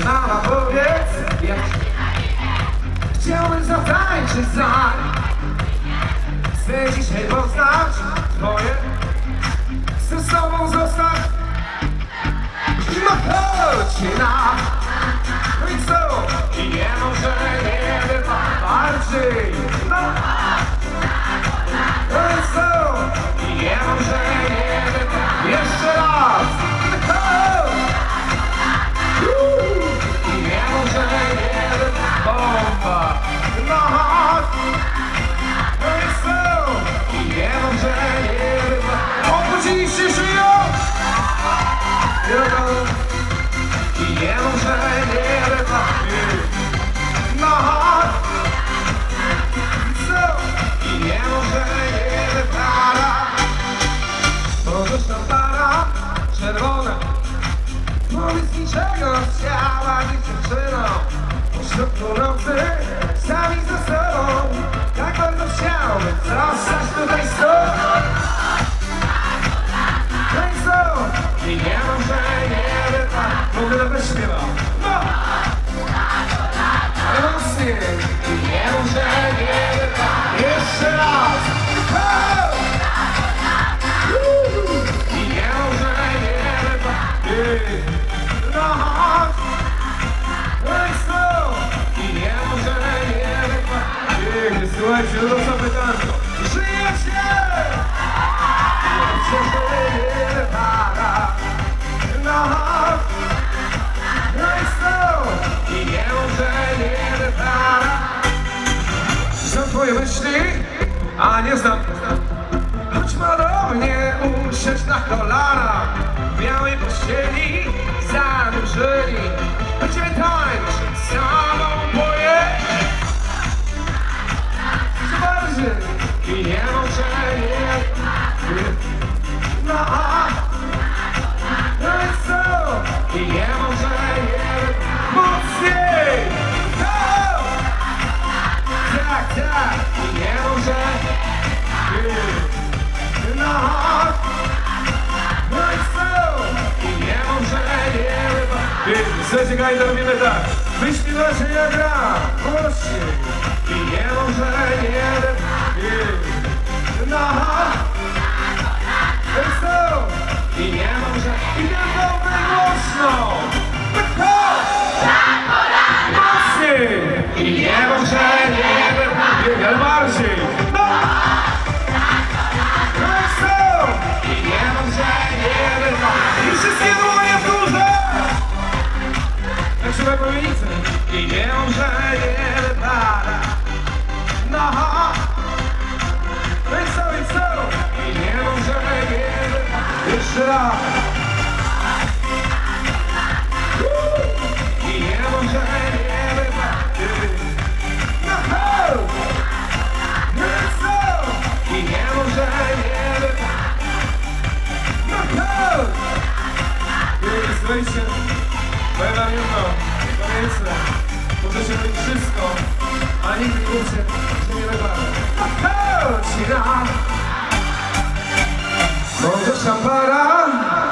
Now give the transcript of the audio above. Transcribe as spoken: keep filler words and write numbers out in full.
mama, powiedz, jak chciałbym zatańczyć z nami. Chcę dzisiaj poznać twoje, chcę z tobą zostać. No chodź na, no i co? I nie może nie bywa bardziej. No, no i co? I nie może nie bywa. Jeszcze raz. No chodź. I nie może nie bywa bomba. No chodź. No i co? I nie może nie bywa. Obudziliście żyją. I nie może nie bywa. No chodź. Co? I nie może nie bywa. Możesz tam para czerwona. Powiedz mi, czego chciała być dziewczyną. Po środku nocy sami ze sobą. Tak bardzo chciałbym zostać tutaj z tobą. No i co? I nie może nie bywa. W ogóle bez śpiewa. No! Ale mocniej. I nie może nie bywa. Jeszcze raz. Oh! I nie może nie bywa. No chodź. No i co? I nie może nie bywa. Słuchajcie, no to co pytanko. Żyjecie! Nie para. No chodź. No i co? I nie może nie para. Są twoje myśli, a nie znam. Chodź ma do mnie usiąść na kolanach. W białej pościeli zanurzyli. Będziemy tańczyć samą boję. Co bardziej? I nie może nie. No, no i co? I nie może nie. Mocniej! No! Tak, tak. I nie może nie. No, no i co? I nie może nie. Słuchajcie, Gajda, robimy tak. Wyśpiewacie, ja gram. Mocniej. I nie może nie. No, no i co? I nie może. I nie byłoby głośno. Mocniej. I nie może nie. Ale bardziej. No. No i co? I nie może nie. I wszystkie dłonie w górze. Jak trzeba powiedzieć? I nie może nie wypada. No. No i co, i co? I nie może nie. Jeszcze raz. I nie może nie wypada. No chodź. No i co? I nie może nie wypada. No chodź. Słuchajcie, powiem wam jedno, pamiętajcie, możecie robić wszystko, a nigdy nie mówcie, że nie wypada. No chodź, ja. Możesz tam para.